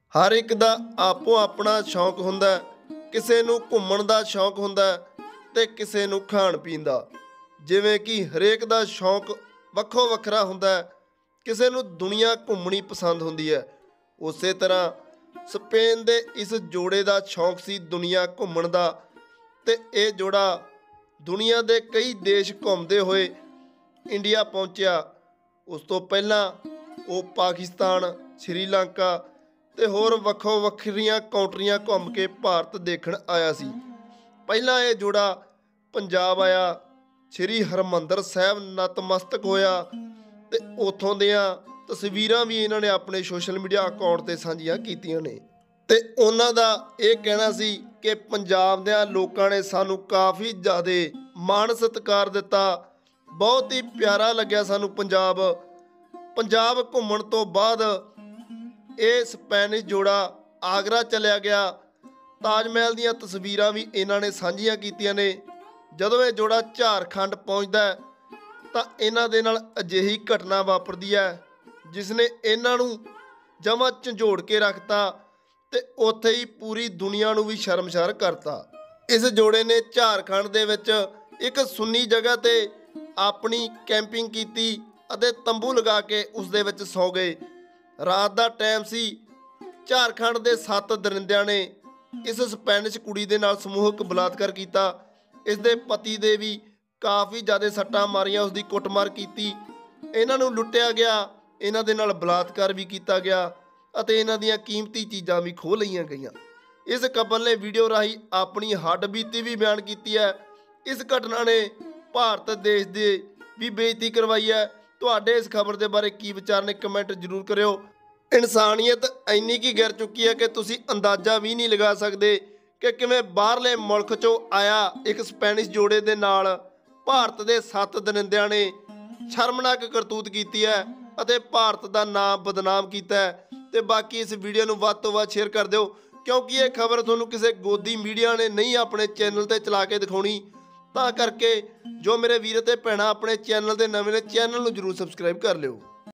हर एक दा आपो अपना शौक हुंदा है। किसे नूं घुम्मण दा शौक हुंदा है ते किसे नूं खाण पीण दा। जिवें कि हरेक दा शौक वक्खो वखरा हुंदा है। किसे नूं दुनिया घुम्मणी पसंद हुंदी है। उसे तरह स्पेन दे इस जोड़े दा शौक सी दुनिया घुम्मण दा ते इह जोड़ा दुनिया दे कई देश घुम्मदे होए इंडिया पहुंचिया। उस तो पहलां ਉਹ ਪਾਕਿਸਤਾਨ, ਸ਼੍ਰੀਲੰਕਾ ਤੇ ਹੋਰ ਵੱਖੋ ਵੱਖਰੀਆਂ ਕੰਟਰੀਆਂ ਘੁੰਮ ਕੇ ਭਾਰਤ ਦੇਖਣ ਆਇਆ ਸੀ। ਪਹਿਲਾਂ ਇਹ ਜੋੜਾ ਪੰਜਾਬ ਆਇਆ, ਸ਼੍ਰੀ ਹਰਿਮੰਦਰ ਸਾਹਿਬ ਨਤਮਸਤਕ ਹੋਇਆ ਤੇ ਉੱਥੋਂ ਦੀਆਂ ਤਸਵੀਰਾਂ ਵੀ ਇਹਨਾਂ ਨੇ ਆਪਣੇ ਸੋਸ਼ਲ ਮੀਡੀਆ ਅਕਾਊਂਟ ਤੇ ਸਾਂਝੀਆਂ ਕੀਤੀਆਂ ਨੇ। ਤੇ ਉਹਨਾਂ ਦਾ ਇਹ ਕਹਿਣਾ ਸੀ ਕਿ ਪੰਜਾਬ ਦੇ ਲੋਕਾਂ ਨੇ ਸਾਨੂੰ ਕਾਫੀ ਜ਼ਿਆਦਾ ਮਾਣ ਸਤਿਕਾਰ ਦਿੱਤਾ, ਬਹੁਤ ਹੀ ਪਿਆਰਾ ਲੱਗਿਆ ਸਾਨੂੰ ਪੰਜਾਬ। ਪੰਜਾਬ ਘੁੰਮਣ ਤੋਂ ਬਾਅਦ ਇਹ ਸਪੈਨਿਸ਼ ਜੋੜਾ ਆਗਰਾ ਚਲਿਆ ਗਿਆ। ਤਾਜ ਮਹਿਲ ਦੀਆਂ ਤਸਵੀਰਾਂ ਵੀ ਇਹਨਾਂ ਨੇ ਸਾਂਝੀਆਂ ਕੀਤੀਆਂ ਨੇ। ਜਦੋਂ ਇਹ ਜੋੜਾ ਝਾਰਖੰਡ ਪਹੁੰਚਦਾ ਤਾਂ ਇਹਨਾਂ ਦੇ ਨਾਲ ਅਜਿਹੀ ਘਟਨਾ ਵਾਪਰਦੀ ਹੈ ਜਿਸ ਨੇ ਇਹਨਾਂ ਨੂੰ ਜਮਾਂ ਝੰਜੋੜ ਕੇ ਰੱਖਤਾ ਤੇ ਉੱਥੇ ਹੀ ਪੂਰੀ ਦੁਨੀਆ ਨੂੰ ਵੀ ਸ਼ਰਮਸ਼ਾਰ ਕਰਤਾ। ਇਸ ਜੋੜੇ ਨੇ ਝਾਰਖੰਡ ਦੇ ਵਿੱਚ ਇੱਕ ਸੁੰਨੀ ਜਗ੍ਹਾ ਤੇ ਆਪਣੀ ਕੈਂਪਿੰਗ ਕੀਤੀ ਅਤੇ ਤੰਬੂ ਲਗਾ ਕੇ ਉਸ ਦੇ ਵਿੱਚ ਸੌ ਗਏ। ਰਾਤ ਦਾ ਟਾਈਮ ਸੀ। ਝਾਰਖੰਡ ਦੇ 7 ਦਰਿੰਦਿਆਂ ਨੇ ਇਸ ਸਪੈਨਿਸ਼ ਕੁੜੀ ਦੇ ਨਾਲ ਸਮੂਹਕ ਬਲਾਤਕਾਰ ਕੀਤਾ। ਇਸ ਦੇ ਪਤੀ ਦੇ ਵੀ ਕਾਫੀ ਜ਼ਿਆਦਾ ਸੱਟਾਂ ਮਾਰੀਆਂ, ਉਸ ਦੀ ਕੁੱਟਮਾਰ ਕੀਤੀ, ਇਹਨਾਂ ਨੂੰ ਲੁੱਟਿਆ ਗਿਆ, ਇਹਨਾਂ ਦੇ ਨਾਲ ਬਲਾਤਕਾਰ ਵੀ ਕੀਤਾ ਗਿਆ ਅਤੇ ਇਹਨਾਂ ਦੀਆਂ ਕੀਮਤੀ ਚੀਜ਼ਾਂ ਵੀ ਖੋਹ ਲਈਆਂ ਗਈਆਂ। ਇਸ ਕਪਲ ਨੇ ਵੀਡੀਓ ਰਾਹੀਂ ਆਪਣੀ ਹੱਡਬੀਤੀ ਵੀ ਬਿਆਨ ਕੀਤੀ ਹੈ। ਇਸ ਘਟਨਾ ਨੇ ਭਾਰਤ ਦੇਸ਼ ਦੇ ਵੀ ਬੇਇੱਜ਼ਤੀ ਕਰਵਾਈ ਹੈ। ਤੁਹਾਡੇ ਇਸ ਖਬਰ ਦੇ ਬਾਰੇ ਕੀ ਵਿਚਾਰ ਨੇ ਕਮੈਂਟ ਜ਼ਰੂਰ ਕਰਿਓ। ਇਨਸਾਨੀਅਤ ਇੰਨੀ ਕੀ ਗਿਰ ਚੁੱਕੀ ਹੈ ਕਿ ਤੁਸੀਂ ਅੰਦਾਜ਼ਾ ਵੀ ਨਹੀਂ ਲਗਾ ਸਕਦੇ ਕਿ ਕਿਵੇਂ ਬਾਹਰਲੇ ਮੁਲਕ 'ਚੋਂ ਆਇਆ ਇੱਕ ਸਪੈਨਿਸ਼ ਜੋੜੇ ਦੇ ਨਾਲ ਭਾਰਤ ਦੇ 7 ਦਰਿੰਦਿਆਂ ਨੇ ਸ਼ਰਮਨਾਕ ਕਰਤੂਤ ਕੀਤੀ ਹੈ ਅਤੇ ਭਾਰਤ ਦਾ ਨਾਮ ਬਦਨਾਮ ਕੀਤਾ ਹੈ। ਤੇ ਬਾਕੀ ਇਸ ਵੀਡੀਓ ਨੂੰ ਵੱਧ ਤੋਂ ਵੱਧ ਸ਼ੇਅਰ ਕਰ ਦਿਓ ਕਿਉਂਕਿ ਇਹ ਖਬਰ ਤੁਹਾਨੂੰ ਕਿਸੇ ਗੋਦੀ ਮੀਡੀਆ ਨੇ ਨਹੀਂ ਆਪਣੇ ਚੈਨਲ ਤੇ ਚਲਾ ਕੇ ਦਿਖਾਉਣੀ। ਤਾਂ ਕਰਕੇ ਜੋ ਮੇਰੇ ਵੀਰ ਤੇ ਭੈਣਾਂ ਆਪਣੇ ਚੈਨਲ ਦੇ ਨਵੇਂ ਨੇ, ਚੈਨਲ ਨੂੰ ਜ਼ਰੂਰ ਸਬਸਕ੍ਰਾਈਬ ਕਰ ਲਿਓ।